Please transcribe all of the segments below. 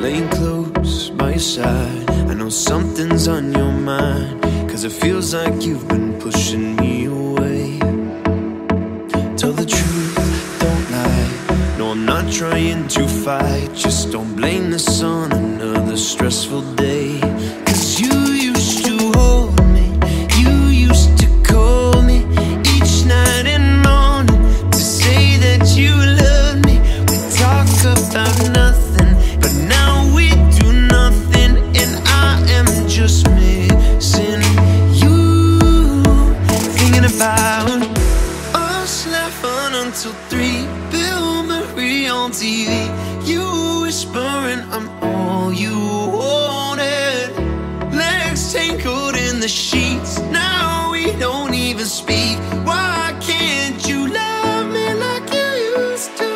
laying close by your side. I know something's on your mind, 'cause it feels like you've been pushing me away. Tell the truth, don't lie. No, I'm not trying to fight. Just don't blame this on another stressful day. 'Cause you used to hold me, you used to call me each night and morning to say that you love me. We talk about nothing, but now we do nothing, and I am just missing you. Thinking about us laughing until 3, Bill Murray on TV, you whispering I'm all you wanted. Legs tangled in the sheets, now we don't even speak. Why can't you love me like you used to?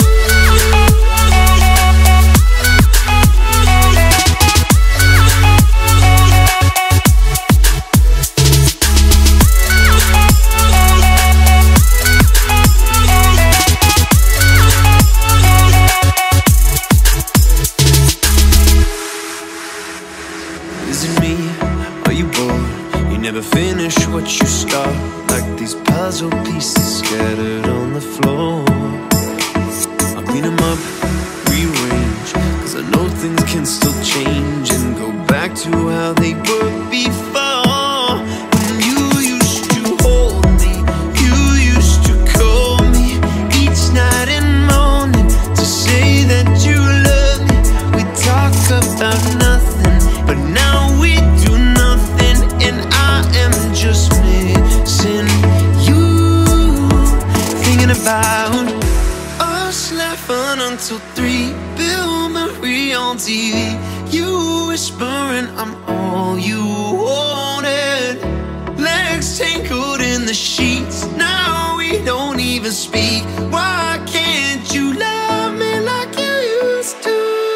Is it me? Are you bored? You never finish what you start, like these puzzle pieces scattered on the floor. I'll clean them up, rearrange, 'cause I know things can still change and go back to how they were before. When you used to hold me, you used to call me each night and morning to say that you love me. We talk about nothing, but now we do nothing, and I am just missing you. Thinking about us laughing until 3, Bill Murray on TV, you whispering I'm all you wanted. Legs tangled in the sheets, now we don't even speak. Why can't you love me like you used to?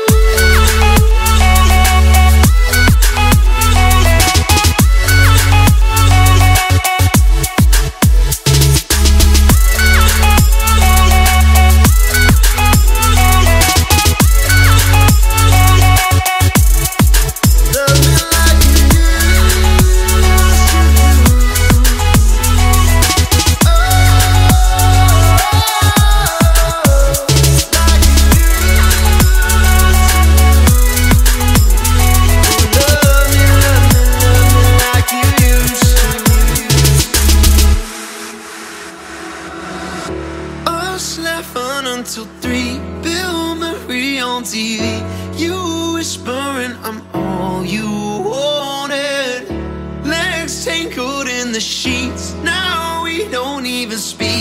Laughing until 3, Bill Murray on TV, you whispering I'm all you wanted. Legs tangled in the sheets, now we don't even speak.